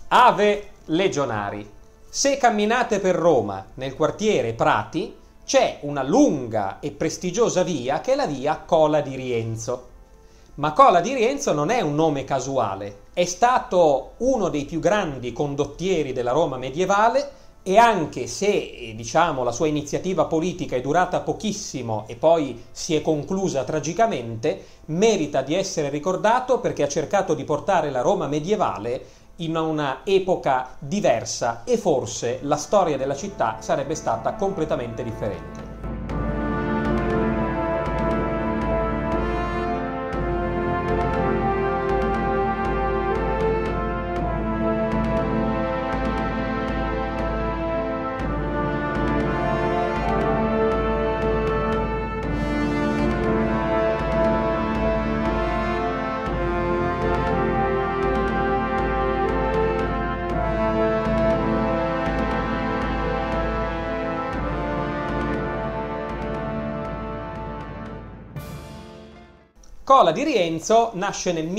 Ave Legionari. Se camminate per Roma, nel quartiere Prati, c'è una lunga e prestigiosa via che è la via Cola di Rienzo. Ma Cola di Rienzo non è un nome casuale, è stato uno dei più grandi condottieri della Roma medievale e anche se, la sua iniziativa politica è durata pochissimo e poi si è conclusa tragicamente, merita di essere ricordato perché ha cercato di portare la Roma medievale in una epoca diversa e forse la storia della città sarebbe stata completamente differente. Cola di Rienzo nasce nel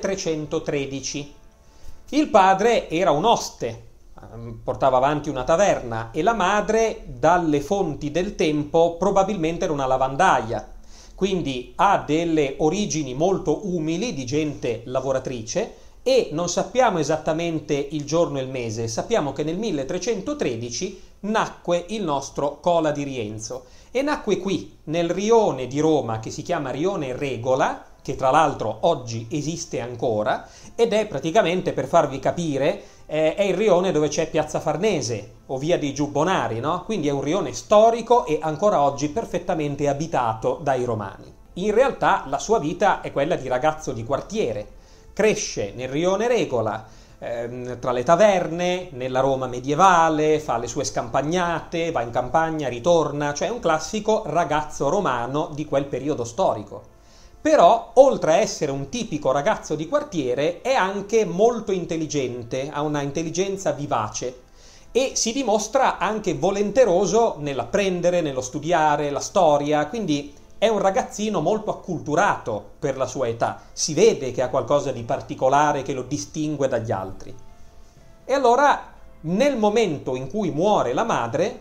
1313. Il padre era un oste, portava avanti una taverna, e la madre, dalle fonti del tempo, probabilmente era una lavandaia. Quindi ha delle origini molto umili, di gente lavoratrice, e non sappiamo esattamente il giorno e il mese, sappiamo che nel 1313 nacque il nostro Cola di Rienzo. E nacque qui, nel rione di Roma che si chiama Rione Regola, che tra l'altro oggi esiste ancora, ed è praticamente, per farvi capire, è il rione dove c'è Piazza Farnese o Via dei Giubbonari, no? Quindi è un rione storico e ancora oggi perfettamente abitato dai romani. In realtà la sua vita è quella di ragazzo di quartiere. Cresce nel Rione Regola, tra le taverne, nella Roma medievale, fa le sue scampagnate, va in campagna, ritorna, cioè è un classico ragazzo romano di quel periodo storico. Però, oltre a essere un tipico ragazzo di quartiere, è anche molto intelligente, ha una intelligenza vivace e si dimostra anche volenteroso nell'apprendere, nello studiare la storia, quindi è un ragazzino molto acculturato per la sua età, si vede che ha qualcosa di particolare che lo distingue dagli altri. E allora, nel momento in cui muore la madre,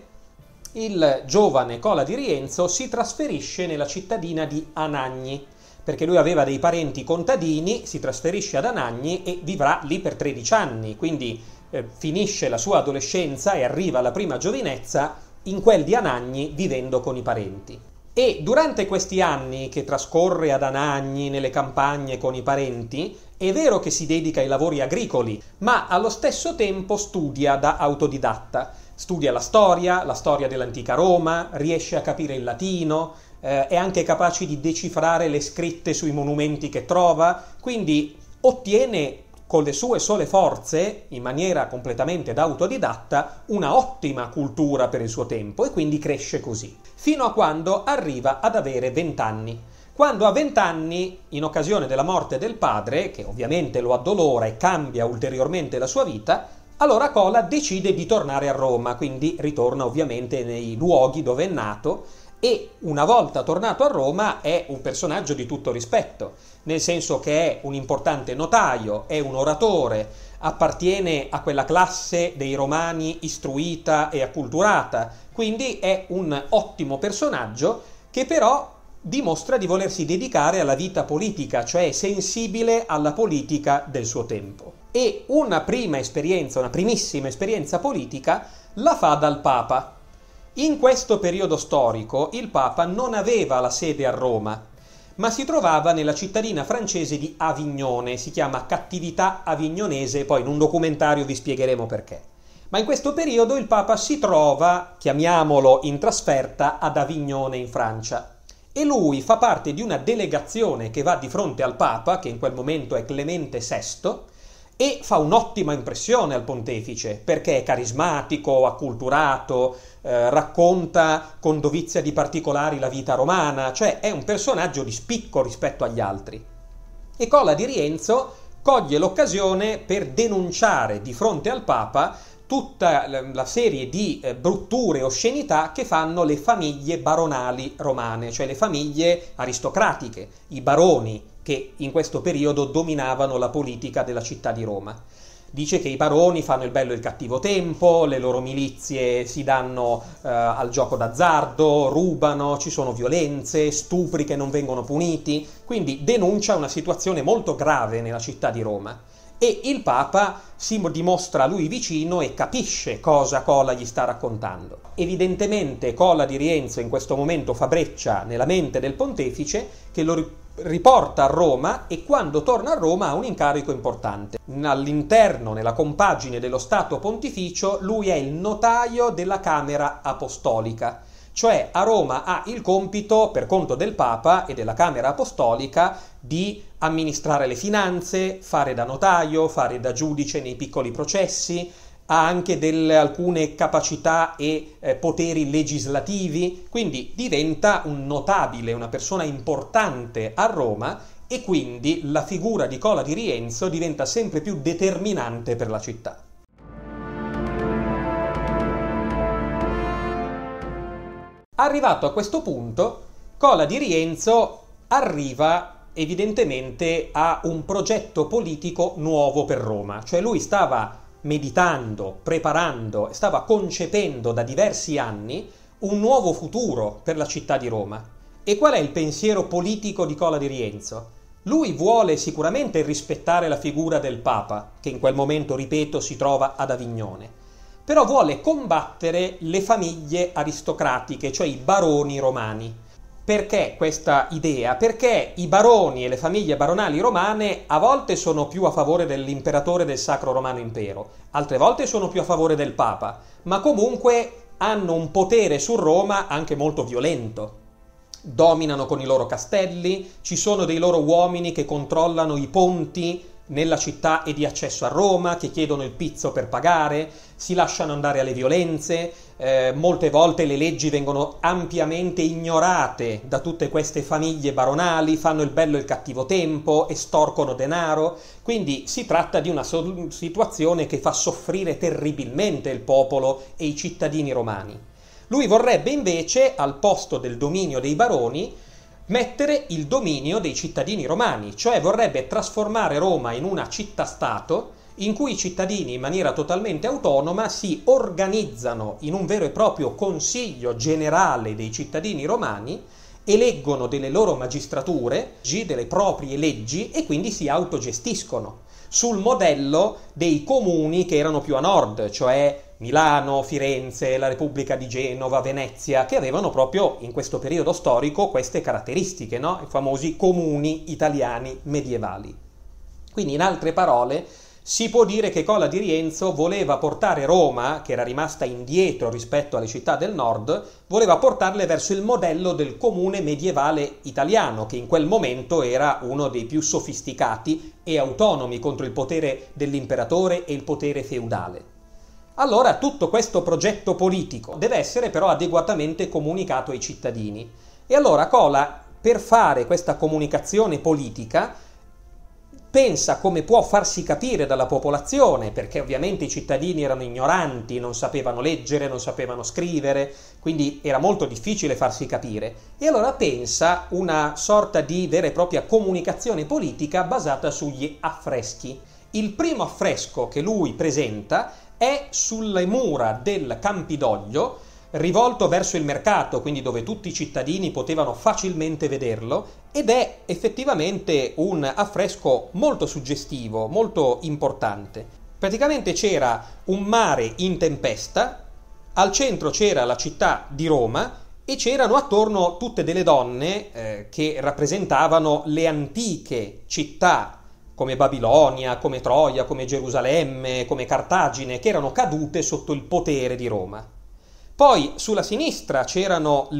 il giovane Cola di Rienzo si trasferisce nella cittadina di Anagni, perché lui aveva dei parenti contadini, si trasferisce ad Anagni e vivrà lì per 13 anni, quindi finisce la sua adolescenza e arriva alla prima giovinezza in quel di Anagni vivendo con i parenti. E durante questi anni che trascorre ad Anagni, nelle campagne con i parenti, è vero che si dedica ai lavori agricoli, ma allo stesso tempo studia da autodidatta. Studia la storia dell'antica Roma, riesce a capire il latino, è anche capace di decifrare le scritte sui monumenti che trova, quindi ottiene con le sue sole forze, in maniera completamente da autodidatta, una ottima cultura per il suo tempo e quindi cresce così, fino a quando arriva ad avere 20 anni. Quando ha 20 anni, in occasione della morte del padre, che ovviamente lo addolora e cambia ulteriormente la sua vita, allora Cola decide di tornare a Roma, quindi ritorna ovviamente nei luoghi dove è nato e una volta tornato a Roma è un personaggio di tutto rispetto, nel senso che è un importante notaio, è un oratore, appartiene a quella classe dei romani istruita e acculturata, quindi è un ottimo personaggio che però dimostra di volersi dedicare alla vita politica, cioè è sensibile alla politica del suo tempo. E una primissima esperienza politica la fa dal Papa. In questo periodo storico il Papa non aveva la sede a Roma, ma si trovava nella cittadina francese di Avignone, si chiama Cattività Avignonese, poi in un documentario vi spiegheremo perché. Ma in questo periodo il Papa si trova, chiamiamolo in trasferta, ad Avignone in Francia. E lui fa parte di una delegazione che va di fronte al Papa, che in quel momento è Clemente VI, e fa un'ottima impressione al pontefice, perché è carismatico, acculturato, racconta con dovizia di particolari la vita romana, cioè è un personaggio di spicco rispetto agli altri. E Cola di Rienzo coglie l'occasione per denunciare di fronte al Papa tutta la serie di brutture e oscenità che fanno le famiglie baronali romane, cioè le famiglie aristocratiche, i baroni che in questo periodo dominavano la politica della città di Roma. dice che i baroni fanno il bello e il cattivo tempo, le loro milizie si danno al gioco d'azzardo, rubano, ci sono violenze, stupri che non vengono puniti, quindi denuncia una situazione molto grave nella città di Roma. E il Papa si dimostra a lui vicino e capisce cosa Cola gli sta raccontando. Evidentemente Cola di Rienzo in questo momento fa breccia nella mente del pontefice, che lo riporta a Roma, e quando torna a Roma ha un incarico importante. All'interno, nella compagine dello Stato Pontificio, lui è il notaio della Camera Apostolica. Cioè a Roma ha il compito, per conto del Papa e della Camera Apostolica, di amministrare le finanze, fare da notaio, fare da giudice nei piccoli processi, ha anche alcune capacità e poteri legislativi, quindi diventa un notabile, una persona importante a Roma, e quindi la figura di Cola di Rienzo diventa sempre più determinante per la città. Arrivato a questo punto, Cola di Rienzo arriva evidentemente a un progetto politico nuovo per Roma, cioè lui stava meditando, preparando, stava concependo da diversi anni un nuovo futuro per la città di Roma. E qual è il pensiero politico di Cola di Rienzo? Lui vuole sicuramente rispettare la figura del Papa, che in quel momento, ripeto, si trova ad Avignone, però vuole combattere le famiglie aristocratiche, cioè i baroni romani. Perché questa idea? Perché i baroni e le famiglie baronali romane a volte sono più a favore dell'imperatore del Sacro Romano Impero, altre volte sono più a favore del Papa, ma comunque hanno un potere su Roma anche molto violento. Dominano con i loro castelli, ci sono dei loro uomini che controllano i ponti nella città e di accesso a Roma, che chiedono il pizzo per pagare, si lasciano andare alle violenze, molte volte le leggi vengono ampiamente ignorate da tutte queste famiglie baronali, fanno il bello e il cattivo tempo, estorcono denaro, quindi si tratta di una situazione che fa soffrire terribilmente il popolo e i cittadini romani. Lui vorrebbe invece, al posto del dominio dei baroni, mettere il dominio dei cittadini romani, cioè vorrebbe trasformare Roma in una città-stato in cui i cittadini in maniera totalmente autonoma si organizzano in un vero e proprio consiglio generale dei cittadini romani, eleggono delle loro magistrature, delle proprie leggi, e quindi si autogestiscono, sul modello dei comuni che erano più a nord, cioè Milano, Firenze, la Repubblica di Genova, Venezia, che avevano proprio in questo periodo storico queste caratteristiche, no? I famosi comuni italiani medievali. Quindi, in altre parole, si può dire che Cola di Rienzo voleva portare Roma, che era rimasta indietro rispetto alle città del nord, voleva portarle verso il modello del comune medievale italiano, che in quel momento era uno dei più sofisticati e autonomi contro il potere dell'imperatore e il potere feudale. Allora tutto questo progetto politico deve essere però adeguatamente comunicato ai cittadini. E allora Cola, per fare questa comunicazione politica, pensa come può farsi capire dalla popolazione, perché ovviamente i cittadini erano ignoranti, non sapevano leggere, non sapevano scrivere, quindi era molto difficile farsi capire. E allora pensa una sorta di vera e propria comunicazione politica basata sugli affreschi. Il primo affresco che lui presenta è sulle mura del Campidoglio, rivolto verso il mercato, quindi dove tutti i cittadini potevano facilmente vederlo, ed è effettivamente un affresco molto suggestivo, molto importante. Praticamente c'era un mare in tempesta, al centro c'era la città di Roma e c'erano attorno tutte delle donne che rappresentavano le antiche città come Babilonia, come Troia, come Gerusalemme, come Cartagine, che erano cadute sotto il potere di Roma. Poi sulla sinistra c'era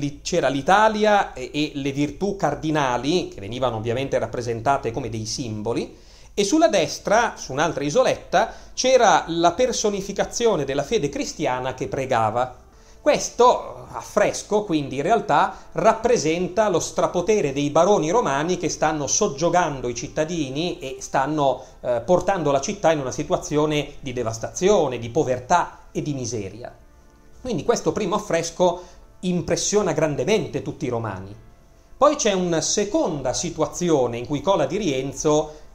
l'Italia e le virtù cardinali, che venivano ovviamente rappresentate come dei simboli, e sulla destra, su un'altra isoletta, c'era la personificazione della fede cristiana che pregava. Questo affresco, quindi, in realtà rappresenta lo strapotere dei baroni romani che stanno soggiogando i cittadini e stanno portando la città in una situazione di devastazione, di povertà e di miseria. Quindi questo primo affresco impressiona grandemente tutti i romani. Poi c'è una seconda situazione in cui Cola di Rienzo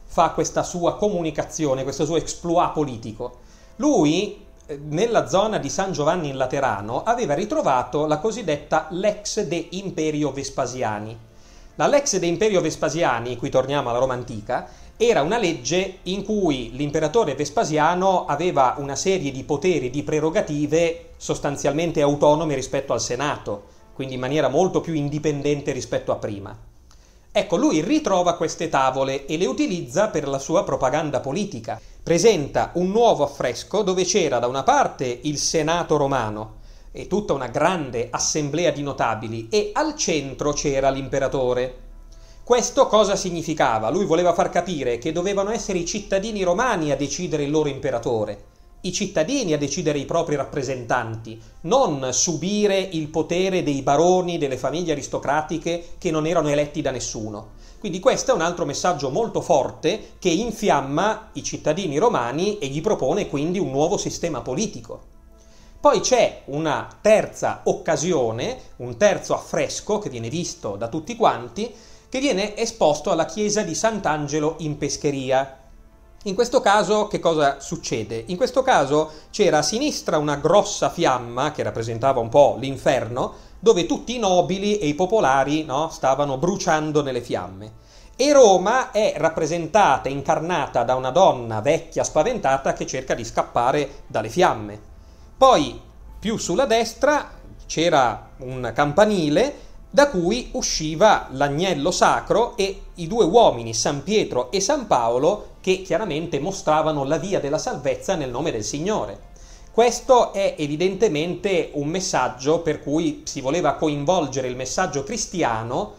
fa questa sua comunicazione, questo suo exploit politico. Lui, nella zona di San Giovanni in Laterano, aveva ritrovato la cosiddetta Lex de Imperio Vespasiani. La Lex de Imperio Vespasiani, qui torniamo alla Roma antica, era una legge in cui l'imperatore Vespasiano aveva una serie di poteri, di prerogative sostanzialmente autonome rispetto al Senato, quindi in maniera molto più indipendente rispetto a prima. Ecco, lui ritrova queste tavole e le utilizza per la sua propaganda politica. Presenta un nuovo affresco dove c'era da una parte il Senato romano e tutta una grande assemblea di notabili e al centro c'era l'imperatore. Questo cosa significava? Lui voleva far capire che dovevano essere i cittadini romani a decidere il loro imperatore, i cittadini a decidere i propri rappresentanti, non subire il potere dei baroni, delle famiglie aristocratiche che non erano eletti da nessuno. Quindi questo è un altro messaggio molto forte che infiamma i cittadini romani e gli propone quindi un nuovo sistema politico. Poi c'è una terza occasione, un terzo affresco che viene visto da tutti quanti, che viene esposto alla chiesa di Sant'Angelo in Pescheria. In questo caso che cosa succede? In questo caso c'era a sinistra una grossa fiamma che rappresentava un po' l'inferno, dove tutti i nobili e i popolari, no, stavano bruciando nelle fiamme. E Roma è rappresentata, incarnata da una donna vecchia spaventata che cerca di scappare dalle fiamme. Poi, più sulla destra, c'era un campanile da cui usciva l'agnello sacro e i due uomini, San Pietro e San Paolo, che chiaramente mostravano la via della salvezza nel nome del Signore. Questo è evidentemente un messaggio per cui si voleva coinvolgere il messaggio cristiano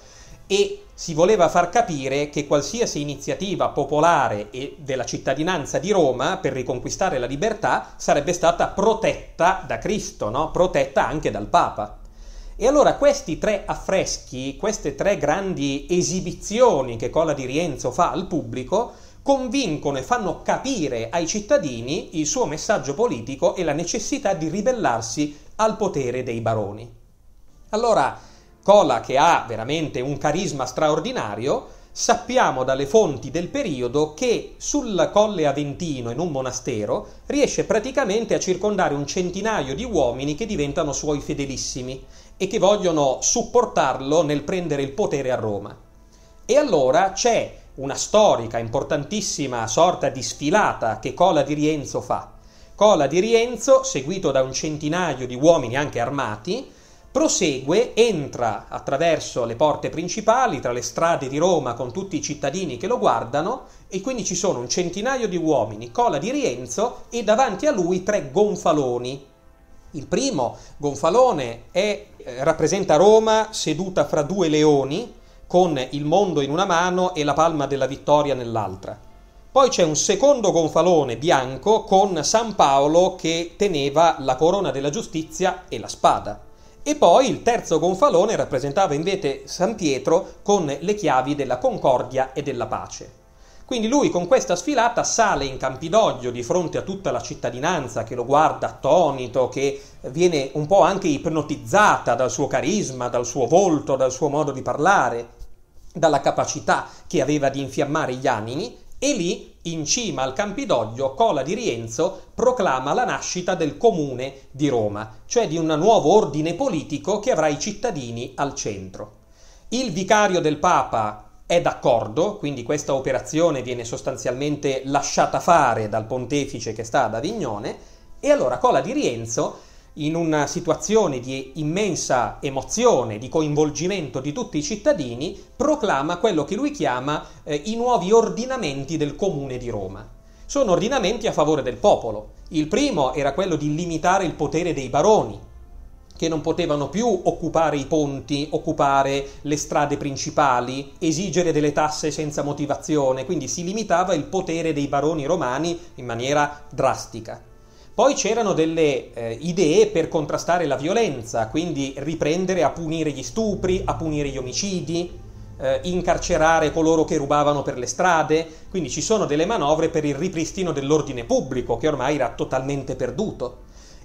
e si voleva far capire che qualsiasi iniziativa popolare e della cittadinanza di Roma per riconquistare la libertà sarebbe stata protetta da Cristo, no? Protetta anche dal Papa. E allora questi tre affreschi, queste tre grandi esibizioni che Cola di Rienzo fa al pubblico, convincono e fanno capire ai cittadini il suo messaggio politico e la necessità di ribellarsi al potere dei baroni. Allora, Cola, che ha veramente un carisma straordinario, sappiamo dalle fonti del periodo che sul Colle Aventino, in un monastero, riesce praticamente a circondare un centinaio di uomini che diventano suoi fedelissimi e che vogliono supportarlo nel prendere il potere a Roma. E allora c'è una storica, importantissima sorta di sfilata che Cola di Rienzo fa. Cola di Rienzo, seguito da un centinaio di uomini anche armati, prosegue, entra attraverso le porte principali, tra le strade di Roma con tutti i cittadini che lo guardano, e quindi ci sono un centinaio di uomini, Cola di Rienzo, e davanti a lui tre gonfaloni. Il primo gonfalone rappresenta Roma seduta fra due leoni, con il mondo in una mano e la palma della vittoria nell'altra. Poi c'è un secondo gonfalone bianco con San Paolo che teneva la corona della giustizia e la spada. E poi il terzo gonfalone rappresentava invece San Pietro con le chiavi della concordia e della pace. Quindi lui con questa sfilata sale in Campidoglio di fronte a tutta la cittadinanza che lo guarda attonito, che viene un po' anche ipnotizzata dal suo carisma, dal suo volto, dal suo modo di parlare, dalla capacità che aveva di infiammare gli animi, e lì, in cima al Campidoglio, Cola di Rienzo proclama la nascita del Comune di Roma, cioè di un nuovo ordine politico che avrà i cittadini al centro. Il vicario del Papa è d'accordo, quindi questa operazione viene sostanzialmente lasciata fare dal pontefice che sta ad Avignone, e allora Cola di Rienzo, in una situazione di immensa emozione, di coinvolgimento di tutti i cittadini, proclama quello che lui chiama i nuovi ordinamenti del Comune di Roma. Sono ordinamenti a favore del popolo. Il primo era quello di limitare il potere dei baroni, che non potevano più occupare i ponti, occupare le strade principali, esigere delle tasse senza motivazione, quindi si limitava il potere dei baroni romani in maniera drastica. Poi c'erano delle idee per contrastare la violenza, quindi riprendere a punire gli stupri, a punire gli omicidi, incarcerare coloro che rubavano per le strade, quindi ci sono delle manovre per il ripristino dell'ordine pubblico che ormai era totalmente perduto.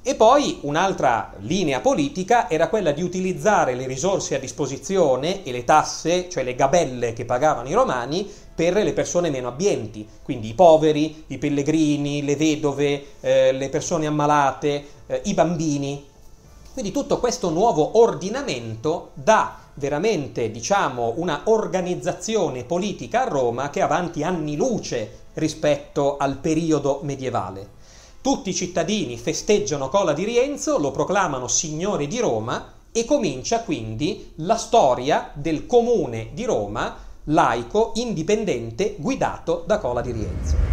E poi un'altra linea politica era quella di utilizzare le risorse a disposizione e le tasse, cioè le gabelle che pagavano i romani, per le persone meno abbienti, quindi i poveri, i pellegrini, le vedove, le persone ammalate, i bambini. Quindi tutto questo nuovo ordinamento dà veramente, diciamo, una organizzazione politica a Roma che è avanti anni luce rispetto al periodo medievale. Tutti i cittadini festeggiano Cola di Rienzo, lo proclamano signore di Roma e comincia quindi la storia del comune di Roma, laico, indipendente, guidato da Cola di Rienzo.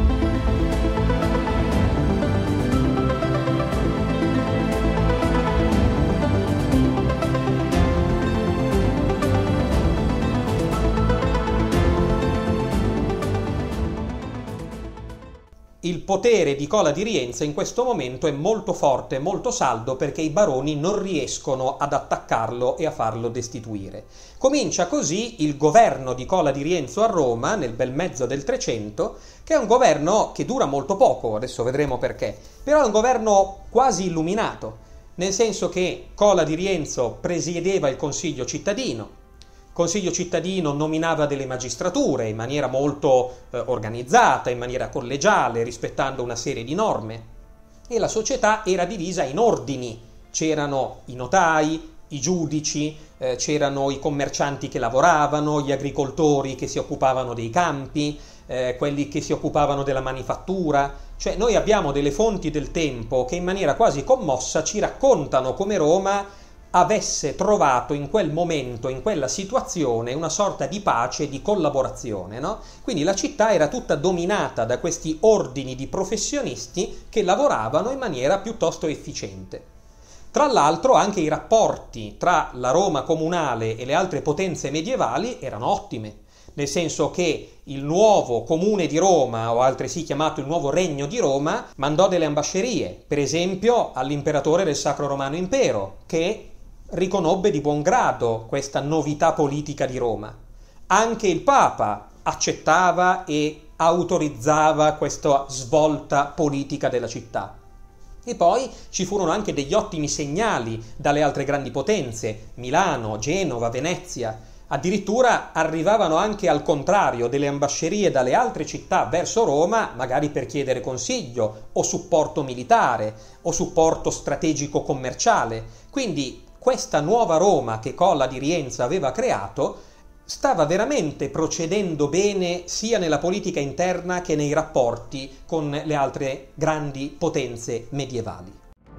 Il potere di Cola di Rienzo in questo momento è molto forte, molto saldo, perché i baroni non riescono ad attaccarlo e a farlo destituire. Comincia così il governo di Cola di Rienzo a Roma nel bel mezzo del 300, che è un governo che dura molto poco, adesso vedremo perché, però è un governo quasi illuminato, nel senso che Cola di Rienzo presiedeva il Consiglio cittadino. Consiglio cittadino nominava delle magistrature in maniera molto organizzata, in maniera collegiale, rispettando una serie di norme, e la società era divisa in ordini. C'erano i notai, i giudici, c'erano i commercianti che lavoravano, gli agricoltori che si occupavano dei campi, quelli che si occupavano della manifattura. Cioè noi abbiamo delle fonti del tempo che in maniera quasi commossa ci raccontano come Roma avesse trovato in quel momento, in quella situazione, una sorta di pace, di collaborazione, no? Quindi la città era tutta dominata da questi ordini di professionisti che lavoravano in maniera piuttosto efficiente. Tra l'altro anche i rapporti tra la Roma comunale e le altre potenze medievali erano ottime, nel senso che il nuovo comune di Roma, o altresì chiamato il nuovo regno di Roma, mandò delle ambascerie, per esempio all'imperatore del Sacro Romano Impero, che riconobbe di buon grado questa novità politica di Roma. Anche il Papa accettava e autorizzava questa svolta politica della città. E poi ci furono anche degli ottimi segnali dalle altre grandi potenze, Milano, Genova, Venezia. Addirittura arrivavano anche al contrario delle ambascerie dalle altre città verso Roma, magari per chiedere consiglio o supporto militare o supporto strategico commerciale. Quindi questa nuova Roma che Cola di Rienzo aveva creato stava veramente procedendo bene sia nella politica interna che nei rapporti con le altre grandi potenze medievali.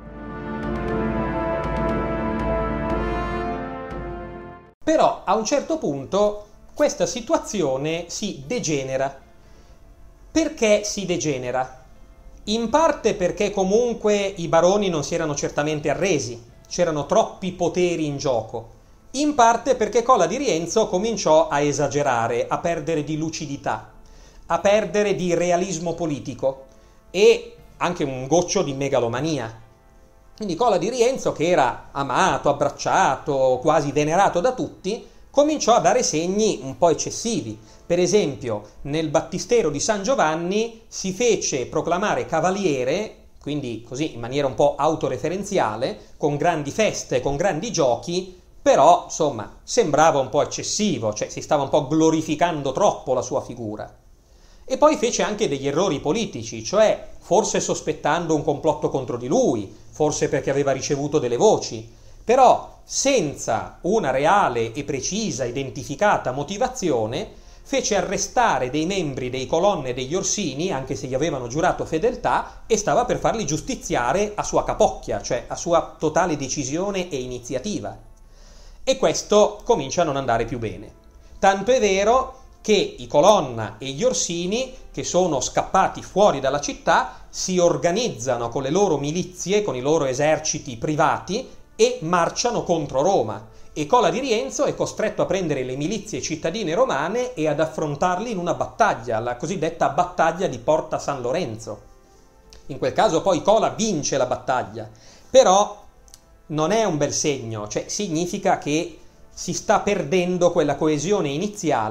Però a un certo punto questa situazione si degenera. Perché si degenera? In parte perché comunque i baroni non si erano certamente arresi, c'erano troppi poteri in gioco. In parte perché Cola di Rienzo cominciò a esagerare, a perdere di lucidità, a perdere di realismo politico e anche un goccio di megalomania. Quindi Cola di Rienzo, che era amato, abbracciato, quasi venerato da tutti, cominciò a dare segni un po' eccessivi. Per esempio, nel battistero di San Giovanni si fece proclamare cavaliere, quindi così in maniera un po' autoreferenziale, con grandi feste, con grandi giochi, però insomma sembrava un po' eccessivo, cioè si stava un po' glorificando troppo la sua figura. E poi fece anche degli errori politici, cioè forse sospettando un complotto contro di lui, forse perché aveva ricevuto delle voci, però senza una reale e precisa identificata motivazione fece arrestare dei membri dei colonne degli Orsini, anche se gli avevano giurato fedeltà, e stava per farli giustiziare a sua capocchia, cioè a sua totale decisione e iniziativa. E questo comincia a non andare più bene. Tanto è vero che i Colonna e gli Orsini, che sono scappati fuori dalla città, si organizzano con le loro milizie, con i loro eserciti privati e marciano contro Roma. E Cola di Rienzo è costretto a prendere le milizie cittadine romane e ad affrontarli in una battaglia, la cosiddetta battaglia di Porta San Lorenzo. In quel caso poi Cola vince la battaglia, però non è un bel segno, cioè significa che si sta perdendo quella coesione iniziale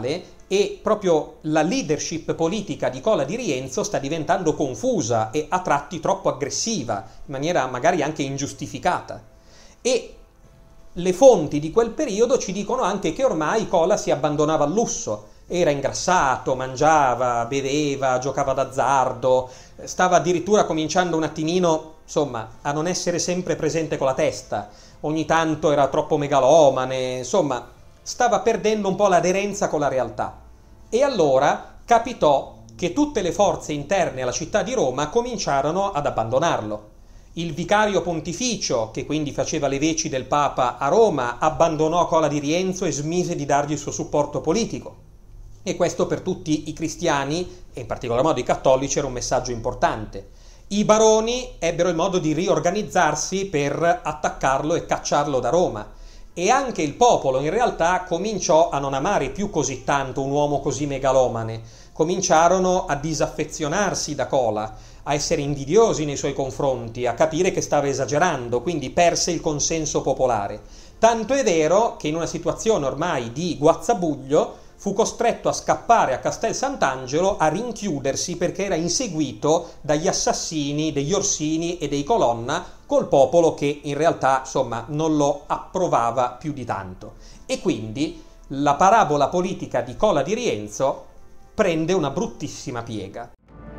e proprio la leadership politica di Cola di Rienzo sta diventando confusa e a tratti troppo aggressiva, in maniera magari anche ingiustificata. E le fonti di quel periodo ci dicono anche che ormai Cola si abbandonava al lusso, era ingrassato, mangiava, beveva, giocava d'azzardo, stava addirittura cominciando un attimino, insomma, a non essere sempre presente con la testa, ogni tanto era troppo megalomane, insomma, stava perdendo un po' l'aderenza con la realtà. E allora capitò che tutte le forze interne alla città di Roma cominciarono ad abbandonarlo. Il vicario pontificio, che quindi faceva le veci del Papa a Roma, abbandonò Cola di Rienzo e smise di dargli il suo supporto politico. E questo per tutti i cristiani, e in particolar modo i cattolici, era un messaggio importante. I baroni ebbero il modo di riorganizzarsi per attaccarlo e cacciarlo da Roma. E anche il popolo in realtà cominciò a non amare più così tanto un uomo così megalomane, cominciarono a disaffezionarsi da Cola, a essere invidiosi nei suoi confronti, a capire che stava esagerando, quindi perse il consenso popolare. Tanto è vero che in una situazione ormai di guazzabuglio fu costretto a scappare a Castel Sant'Angelo, a rinchiudersi perché era inseguito dagli assassini degli Orsini e dei Colonna, col popolo che in realtà, insomma, non lo approvava più di tanto. E quindi la parabola politica di Cola di Rienzo prende una bruttissima piega.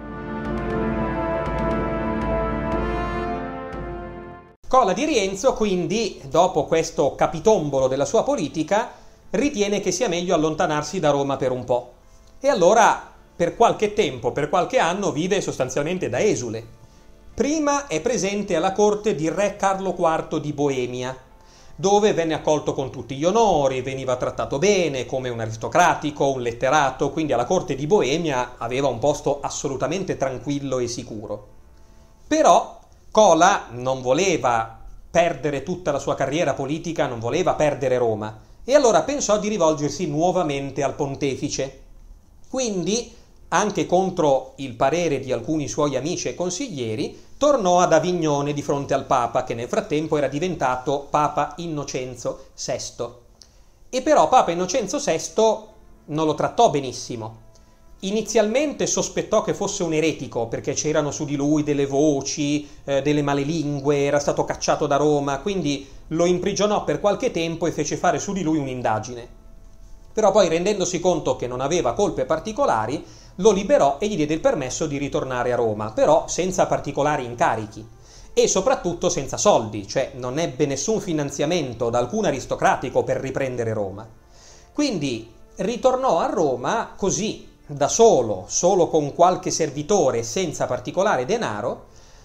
Cola di Rienzo, quindi, dopo questo capitombolo della sua politica, ritiene che sia meglio allontanarsi da Roma per un po'. E allora, per qualche tempo, per qualche anno, vive sostanzialmente da esule. Prima è presente alla corte di re Carlo IV di Boemia, dove venne accolto con tutti gli onori, veniva trattato bene come un aristocratico, un letterato, quindi alla corte di Boemia aveva un posto assolutamente tranquillo e sicuro. Però Cola non voleva perdere tutta la sua carriera politica, non voleva perdere Roma, e allora pensò di rivolgersi nuovamente al pontefice. Quindi, anche contro il parere di alcuni suoi amici e consiglieri, tornò ad Avignone di fronte al Papa, che nel frattempo era diventato Papa Innocenzo VI. E però Papa Innocenzo VI non lo trattò benissimo. Inizialmente sospettò che fosse un eretico, perché c'erano su di lui delle voci, delle malelingue, era stato cacciato da Roma, quindi lo imprigionò per qualche tempo e fece fare su di lui un'indagine. Però poi, rendendosi conto che non aveva colpe particolari, lo liberò e gli diede il permesso di ritornare a Roma, però senza particolari incarichi e soprattutto senza soldi, cioè non ebbe nessun finanziamento da alcun aristocratico per riprendere Roma. Quindi ritornò a Roma così, da solo con qualche servitore, senza particolare denaro.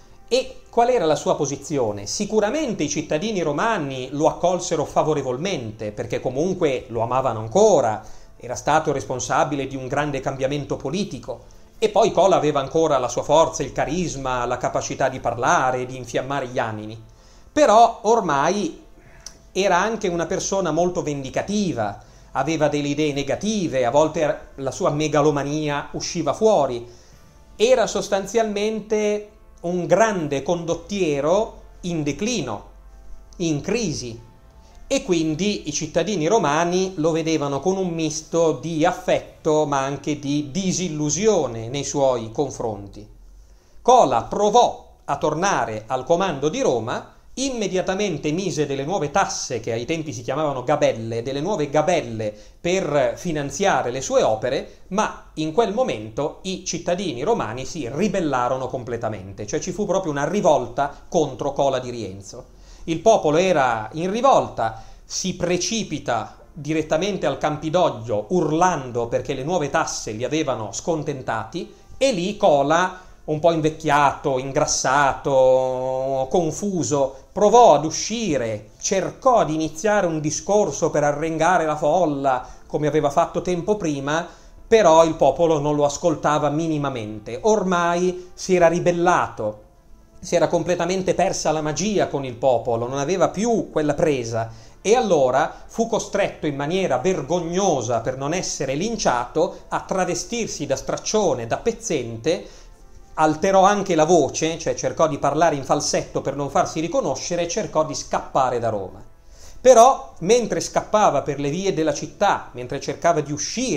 E qual era la sua posizione? Sicuramente i cittadini romani lo accolsero favorevolmente, perché comunque lo amavano ancora, era stato responsabile di un grande cambiamento politico, e poi Cola aveva ancora la sua forza, il carisma, la capacità di parlare, di infiammare gli animi. Però ormai era anche una persona molto vendicativa, aveva delle idee negative, a volte la sua megalomania usciva fuori, era sostanzialmente un grande condottiero in declino, in crisi, e quindi i cittadini romani lo vedevano con un misto di affetto ma anche di disillusione nei suoi confronti. Cola provò a tornare al comando di Roma, immediatamente mise delle nuove tasse, che ai tempi si chiamavano gabelle, delle nuove gabelle per finanziare le sue opere, ma in quel momento i cittadini romani si ribellarono completamente, cioè ci fu proprio una rivolta contro Cola di Rienzo. Il popolo era in rivolta, si precipita direttamente al Campidoglio urlando perché le nuove tasse li avevano scontentati, e lì Cola, un po' invecchiato, ingrassato, confuso, provò ad uscire, cercò di iniziare un discorso per arrengare la folla, come aveva fatto tempo prima, però il popolo non lo ascoltava minimamente. Ormai si era ribellato, si era completamente persa la magia con il popolo, non aveva più quella presa, e allora fu costretto in maniera vergognosa, per non essere linciato, a travestirsi da straccione, da pezzente, alterò anche la voce, cioè cercò di parlare in falsetto per non farsi riconoscere, e cercò di scappare da Roma. Però, mentre scappava per le vie della città, mentre cercava di uscire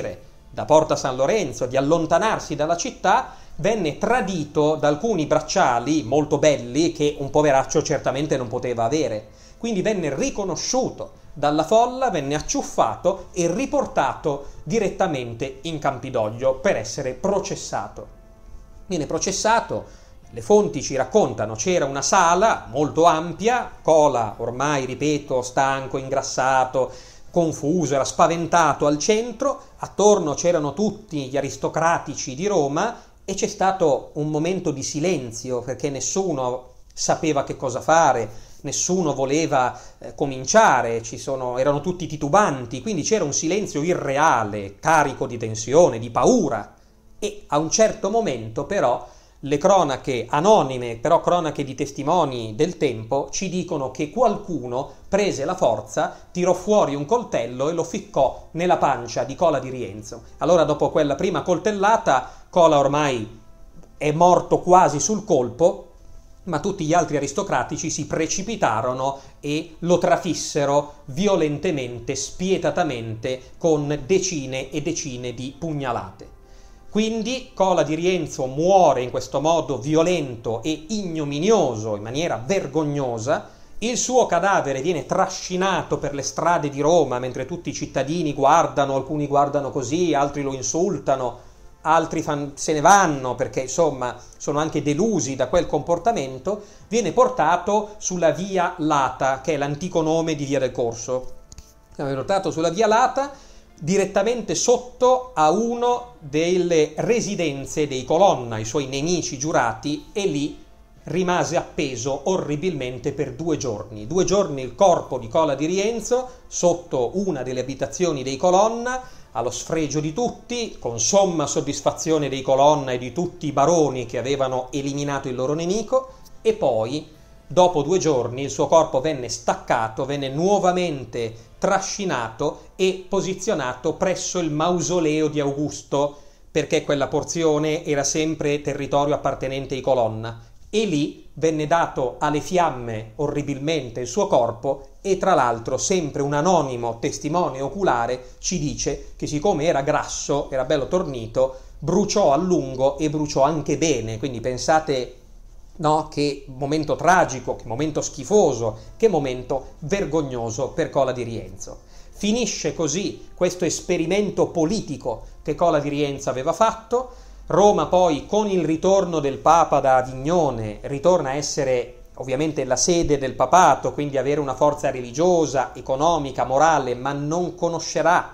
da Porta San Lorenzo, di allontanarsi dalla città, venne tradito da alcuni bracciali molto belli che un poveraccio certamente non poteva avere. Quindi venne riconosciuto dalla folla, venne acciuffato e riportato direttamente in Campidoglio per essere processato. Viene processato, le fonti ci raccontano, c'era una sala molto ampia, Cola ormai, ripeto, stanco, ingrassato, confuso, era spaventato al centro, attorno c'erano tutti gli aristocratici di Roma e c'è stato un momento di silenzio perché nessuno sapeva che cosa fare, nessuno voleva cominciare, erano tutti titubanti, quindi c'era un silenzio irreale, carico di tensione, di paura. E a un certo momento però le cronache anonime, però cronache di testimoni del tempo, ci dicono che qualcuno prese la forza, tirò fuori un coltello e lo ficcò nella pancia di Cola di Rienzo. Allora dopo quella prima coltellata Cola ormai è morto quasi sul colpo, ma tutti gli altri aristocratici si precipitarono e lo trafissero violentemente, spietatamente, con decine e decine di pugnalate. Quindi Cola di Rienzo muore in questo modo violento e ignominioso, in maniera vergognosa. Il suo cadavere viene trascinato per le strade di Roma mentre tutti i cittadini guardano, alcuni guardano così, altri lo insultano, altri se ne vanno perché insomma sono anche delusi da quel comportamento. Viene portato sulla via Lata, che è l'antico nome di via del Corso. Viene portato sulla via Lata direttamente sotto a uno delle residenze dei Colonna, i suoi nemici giurati, e lì rimase appeso orribilmente per 2 giorni. 2 giorni il corpo di Cola di Rienzo sotto una delle abitazioni dei Colonna, allo sfregio di tutti, con somma soddisfazione dei Colonna e di tutti i baroni che avevano eliminato il loro nemico, e poi dopo 2 giorni il suo corpo venne staccato, venne nuovamente trascinato e posizionato presso il mausoleo di Augusto, perché quella porzione era sempre territorio appartenente ai Colonna, e lì venne dato alle fiamme orribilmente il suo corpo. E tra l'altro sempre un anonimo testimone oculare ci dice che siccome era grasso, era bello tornito, bruciò a lungo e bruciò anche bene. Quindi pensate, no, che momento tragico, che momento schifoso, che momento vergognoso per Cola di Rienzo. Finisce così questo esperimento politico che Cola di Rienzo aveva fatto. Roma poi, con il ritorno del Papa da Avignone, ritorna a essere ovviamente la sede del papato, quindi avere una forza religiosa, economica, morale, ma non conoscerà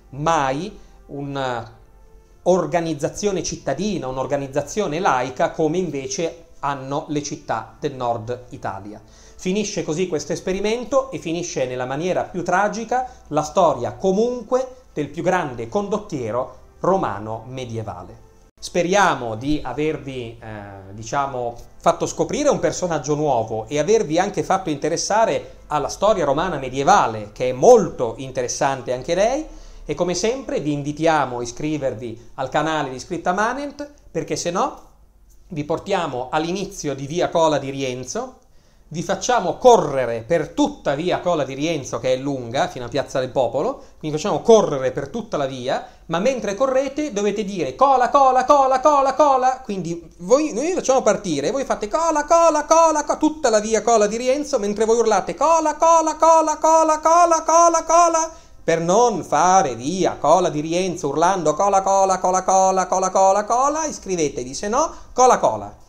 mai un'organizzazione cittadina, un'organizzazione laica come invece hanno le città del nord Italia. Finisce così questo esperimento e finisce nella maniera più tragica la storia comunque del più grande condottiero romano medievale. Speriamo di avervi fatto scoprire un personaggio nuovo e avervi anche fatto interessare alla storia romana medievale, che è molto interessante anche lei, e come sempre vi invitiamo a iscrivervi al canale di Scripta Manent, perché se no vi portiamo all'inizio di via Cola di Rienzo, vi facciamo correre per tutta via Cola di Rienzo, che è lunga, fino a Piazza del Popolo, quindi facciamo correre per tutta la via, ma mentre correte dovete dire Cola, Cola, Cola, Cola, Cola, quindi noi vi facciamo partire, voi fate Cola, Cola, Cola, tutta la via Cola di Rienzo, mentre voi urlate Cola, Cola, Cola, Cola, Cola, Cola, Cola, per non fare via Cola di Rienzo urlando Cola, Cola, Cola, Cola, Cola, Cola, Cola, iscrivetevi, se no Cola, Cola.